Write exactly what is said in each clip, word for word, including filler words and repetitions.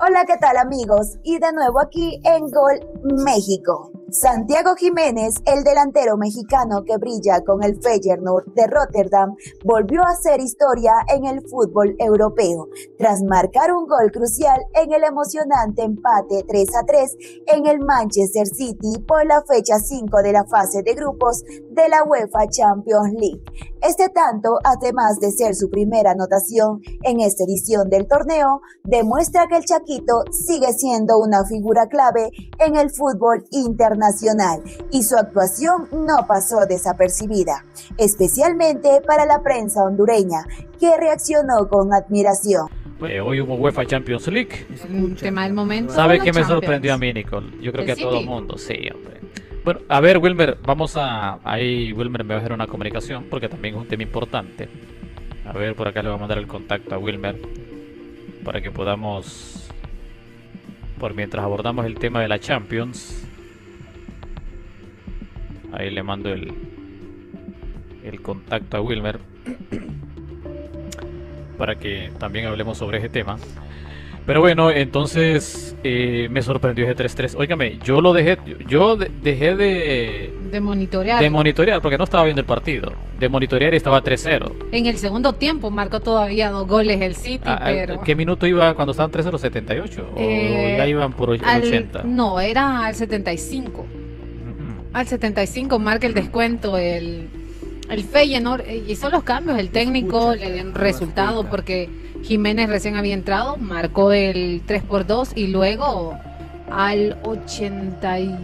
Hola, ¿qué tal amigos? Y de nuevo aquí en Gol México. Santiago Jiménez, el delantero mexicano que brilla con el Feyenoord de Rotterdam, volvió a hacer historia en el fútbol europeo, tras marcar un gol crucial en el emocionante empate tres a tres en el Manchester City por la fecha cinco de la fase de grupos de la UEFA Champions League. Este tanto, además de ser su primera anotación en esta edición del torneo, demuestra que el Chaquito sigue siendo una figura clave en el fútbol internacional nacional y su actuación no pasó desapercibida, especialmente para la prensa hondureña, que reaccionó con admiración. Eh, hoy hubo UEFA Champions League. Un tema del momento. ¿Sabe qué me sorprendió a mí, Nicole? Yo creo que a todo el mundo, sí, hombre. Bueno, a ver, Wilmer, vamos a... Ahí Wilmer me va a hacer una comunicación porque también es un tema importante. A ver, por acá le voy a mandar el contacto a Wilmer para que podamos... Por mientras abordamos el tema de la Champions... Ahí le mando el, el contacto a Wilmer para que también hablemos sobre ese tema. Pero bueno, entonces eh, me sorprendió ese tres tres. Óigame, yo lo dejé, yo de, dejé de, de monitorear. De monitorear porque no estaba viendo el partido. De monitorear y estaba tres cero. En el segundo tiempo marcó todavía dos goles el City, ah, pero... ¿Qué minuto iba cuando estaban tres cero? ¿setenta y ocho? Eh, ¿O ya iban por el al, ochenta? No, era al setenta y cinco. Al setenta y cinco marca el descuento el, el Feyenoord, hizo los cambios, el técnico le dio resultado porque Jiménez recién había entrado, marcó el tres por dos y luego al ochenta y,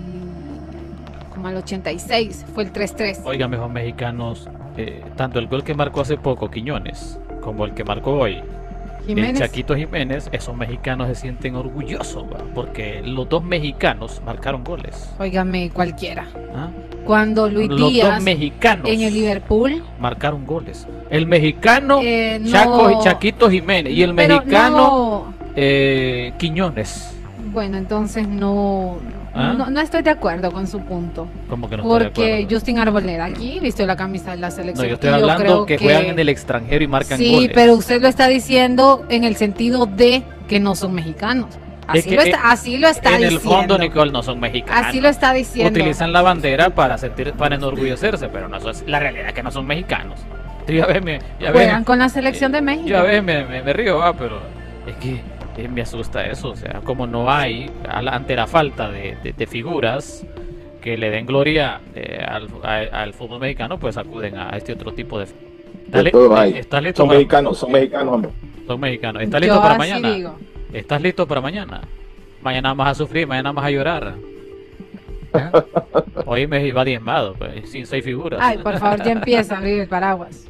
como al ochenta y seis fue el tres tres. Oigan, mejor mexicanos, eh, tanto el gol que marcó hace poco Quiñones como el que marcó hoy Jiménez. El Chaquito Jiménez, esos mexicanos se sienten orgullosos, ¿va? Porque los dos mexicanos marcaron goles. Óigame, cualquiera. ¿Ah? Cuando Luis los Díaz dos mexicanos en el Liverpool marcaron goles. El mexicano eh, no, Chaco, Chaquito Jiménez y el mexicano no, eh, Quiñones. Bueno, entonces no, ¿Ah? no no estoy de acuerdo con su punto. ¿Cómo que no Porque estoy de acuerdo? Justin Arboleda aquí vistió la camisa de la selección. No, yo estoy hablando yo que, que juegan en el extranjero y marcan sí, goles. Sí, pero usted lo está diciendo en el sentido de que no son mexicanos. Así, que lo, está, así lo está en diciendo. En el fondo, Nicole, no son mexicanos. Así lo está diciendo. Utilizan la bandera para sentir, para enorgullecerse, pero no es la realidad es que no son mexicanos. Ya ves, me, ya Juegan ves, con la selección de México. Ya ves, me, me, me río, ah, pero es que eh, me asusta eso. O sea, como no hay, ante la falta de, de, de figuras que le den gloria eh, al, a, al fútbol mexicano, pues acuden a este otro tipo de... Dale, de ¿Estás listo son para... mexicanos, son mexicanos, hombre. Son mexicanos. ¿Estás listo Yo para así mañana? Digo. ¿Estás listo para mañana? Mañana vas a sufrir, mañana vas a llorar. ¿Eh? Hoy me iba diezmado, pues, sin seis figuras. Ay, por favor, ya empieza a abrir el paraguas.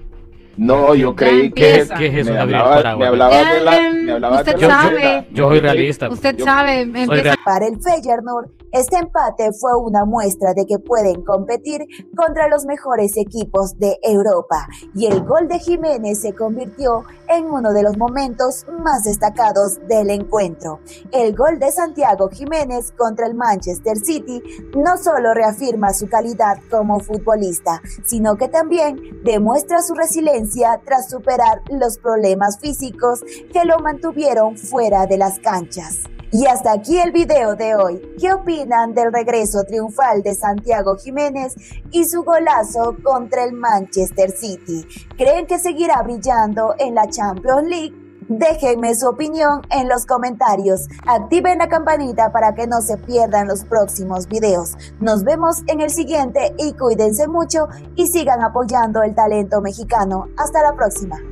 No, yo creí que, ¿Qué es eso? me Abrir el hablaba, paraguas. me hablaba Ya, de la, em, me hablaba usted de la sabe. Yo soy realista. Usted yo, sabe, empieza... real... Para el Feyenoord, este empate fue una muestra de que pueden competir contra los mejores equipos de Europa, y el gol de Jiménez se convirtió en uno de los momentos más destacados del encuentro. El gol de Santiago Jiménez contra el Manchester City no solo reafirma su calidad como futbolista, sino que también demuestra su resiliencia tras superar los problemas físicos que lo mantuvieron fuera de las canchas. Y hasta aquí el video de hoy. ¿Qué opinan del regreso triunfal de Santiago Jiménez y su golazo contra el Manchester City? ¿Creen que seguirá brillando en la Champions League? Déjenme su opinión en los comentarios. Activen la campanita para que no se pierdan los próximos videos. Nos vemos en el siguiente y cuídense mucho y sigan apoyando el talento mexicano. Hasta la próxima.